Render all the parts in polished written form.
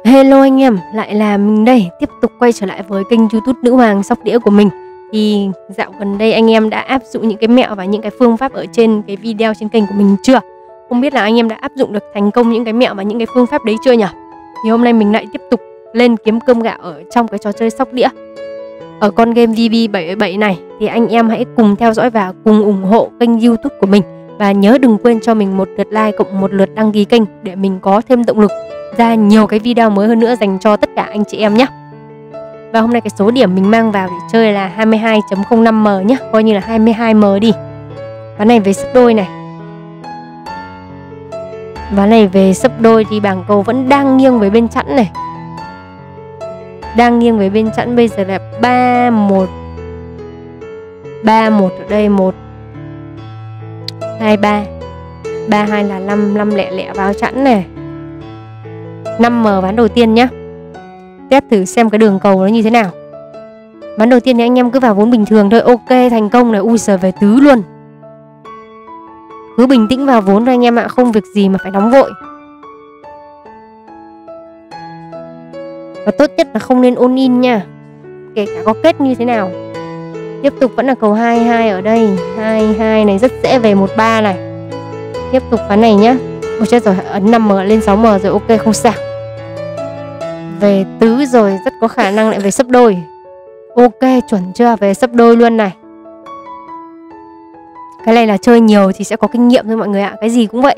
Hello anh em, lại là mình đây, tiếp tục quay trở lại với kênh YouTube Nữ Hoàng Sóc Đĩa của mình. Thì dạo gần đây anh em đã áp dụng những cái mẹo và những cái phương pháp ở trên cái video trên kênh của mình chưa? Không biết là anh em đã áp dụng được thành công những cái mẹo và những cái phương pháp đấy chưa nhỉ? Thì hôm nay mình lại tiếp tục lên kiếm cơm gạo ở trong cái trò chơi sóc đĩa. Ở con game VB777 này thì anh em hãy cùng theo dõi và cùng ủng hộ kênh YouTube của mình. Và nhớ đừng quên cho mình một lượt like cộng một lượt đăng ký kênh để mình có thêm động lực ra nhiều cái video mới hơn nữa dành cho tất cả anh chị em nhé. Và hôm nay cái số điểm mình mang vào để chơi là 22.05m nhé, coi như là 22m đi. Ván này về sấp đôi này. Ván này về sấp đôi thì bảng cầu vẫn đang nghiêng về bên chẵn này. Đang nghiêng về bên chẵn, bây giờ là 3-1. 3-1 ở đây, 1 2-3. 3-2 là 5 lẹ lẹ vào chẵn này. 5m ván đầu tiên nhá. Test thử xem cái đường cầu nó như thế nào. Ván đầu tiên thì anh em cứ vào vốn bình thường thôi. Ok, thành công này. Ui giời, về tứ luôn. Cứ bình tĩnh vào vốn thôi anh em ạ, không việc gì mà phải nóng vội. Và tốt nhất là không nên ôn in nha, kể cả có kết như thế nào. Tiếp tục vẫn là cầu 22 ở đây. 22 này rất dễ về 13 này. Tiếp tục ván này nhá. Ôi chết rồi, ấn 5m lên 6m rồi, ok không sao. Về tứ rồi, rất có khả năng lại về sấp đôi. Ok, chuẩn chưa? Về sấp đôi luôn này. Cái này là chơi nhiều thì sẽ có kinh nghiệm thôi mọi người ạ, cái gì cũng vậy.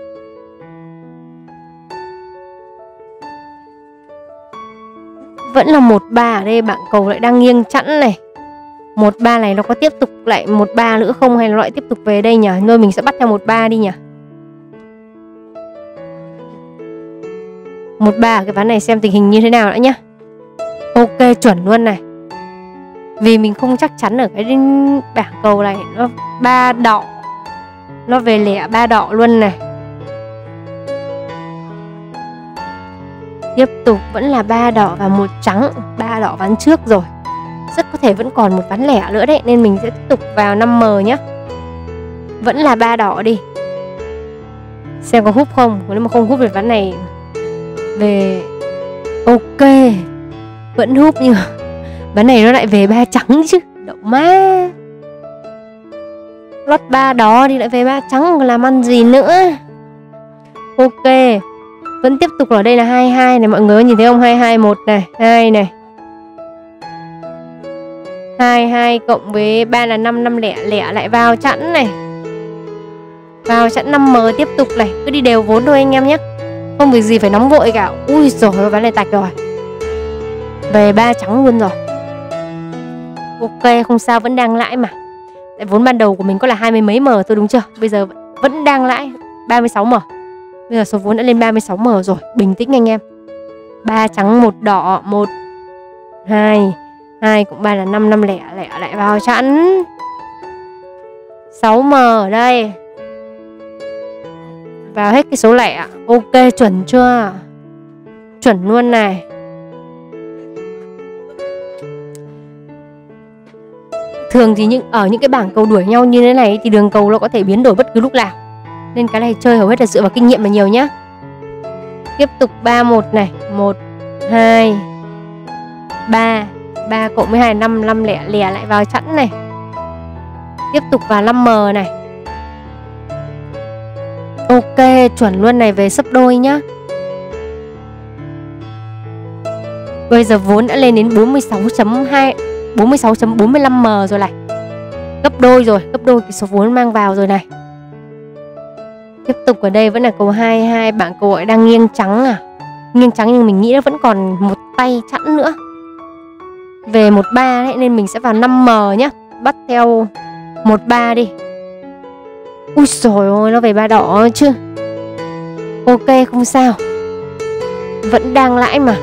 Vẫn là 1-3 ở đây, bảng cầu lại đang nghiêng chẵn này. 1-3 này nó có tiếp tục lại 1-3 nữa không, hay nó lại tiếp tục về đây nhỉ? Thôi mình sẽ bắt theo 1-3 đi nhỉ. 1-3 cái ván này xem tình hình như thế nào đã nhá. Ok, chuẩn luôn này. Vì mình không chắc chắn ở cái bảng cầu này, nó 3 đỏ, nó về lẻ 3 đỏ luôn này. Tiếp tục vẫn là 3 đỏ và 1 trắng. 3 đỏ ván trước rồi, rất có thể vẫn còn một ván lẻ nữa đấy, nên mình sẽ tiếp tục vào 5m nhé. Vẫn là 3 đỏ đi, xem có húp không. Nếu mà không húp được ván này về. Ok, vẫn húp, nhưng ván này nó lại về 3 trắng chứ, đậu má. Lót 3 đỏ thì lại về 3 trắng, làm ăn gì nữa. Ok, vẫn tiếp tục ở đây là 22 này, mọi người có nhìn thấy không? 221 này, 2 này. 22 cộng với 3 là 5 lẻ lẻ lại vào chẵn này. Vào chẵn 5m tiếp tục này, cứ đi đều vốn thôi anh em nhé. Không việc gì phải nóng vội cả. Ui giời, ván này tạch rồi. Về 3 trắng luôn rồi. Ok, không sao, vẫn đang lãi mà. Tại vốn ban đầu của mình có là 20 mấy m thôi đúng chưa? Bây giờ vẫn đang lãi 36m. Bây giờ số vốn đã lên 36m rồi. Bình tĩnh anh em. 3 trắng 1 đỏ, 1 2 2 cộng 3 là 5 lẻ lẻ lại vào chẵn. 6m ở đây. Vào hết cái số lẻ. Ok, chuẩn chưa? Chuẩn luôn này. Thường thì ở những cái bảng cầu đuổi nhau như thế này thì đường cầu nó có thể biến đổi bất cứ lúc nào, nên cái này chơi hầu hết là dựa vào kinh nghiệm là nhiều nhá. Tiếp tục 3-1 này. 1 2 3 3 cộng với 2 5 lẻ lẻ lại vào chẵn này. Tiếp tục vào 5m này. Ok, chuẩn luôn này, về sấp đôi nhá. Bây giờ vốn đã lên đến 46.45m rồi này. Gấp đôi rồi, gấp đôi cái số vốn mang vào rồi này. Tiếp tục ở đây vẫn là cầu 22, bảng cầu lại đang nghiêng trắng à. Nghiêng trắng nhưng mình nghĩ nó vẫn còn một tay chẵn nữa. Về 1-3 đấy, nên mình sẽ vào 5m nhá. Bắt theo 1-3 đi. Ui trời ơi, nó về 3 đỏ chứ. Ok, không sao, vẫn đang lãi mà.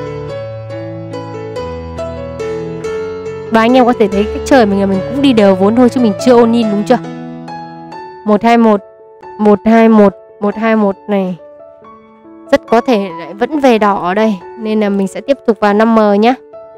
Và anh em có thể thấy cách chơi mình là mình cũng đi đều vốn thôi chứ mình chưa ôn in đúng chưa? 121 121 121 này. Rất có thể lại vẫn về đỏ ở đây, nên là mình sẽ tiếp tục vào 5m nhé.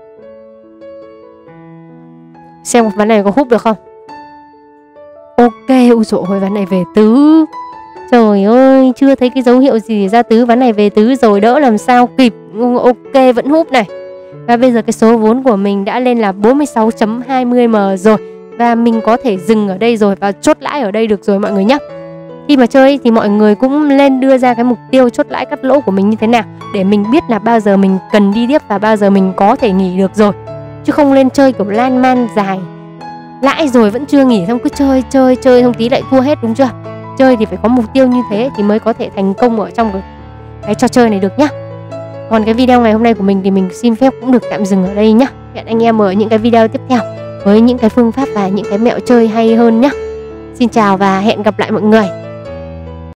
Xem ván này có húp được không? Ok, ui dồi ôi, ván này về tứ. Trời ơi, chưa thấy cái dấu hiệu gì ra tứ ván này về tứ rồi, đỡ làm sao kịp. Ok, vẫn húp này. Và bây giờ cái số vốn của mình đã lên là 46.20M rồi. Và mình có thể dừng ở đây rồi và chốt lãi ở đây được rồi mọi người nhé. Khi mà chơi thì mọi người cũng lên đưa ra cái mục tiêu chốt lãi cắt lỗ của mình như thế nào, để mình biết là bao giờ mình cần đi tiếp và bao giờ mình có thể nghỉ được rồi. Chứ không lên chơi kiểu lan man dài, lãi rồi vẫn chưa nghỉ, xong cứ chơi xong tí lại thua hết, đúng chưa? Chơi thì phải có mục tiêu như thế thì mới có thể thành công ở trong cái trò chơi này được nhá. Còn cái video ngày hôm nay của mình thì mình xin phép cũng được tạm dừng ở đây nhá. Hẹn anh em ở những cái video tiếp theo với những cái phương pháp và những cái mẹo chơi hay hơn nhá. Xin chào và hẹn gặp lại mọi người.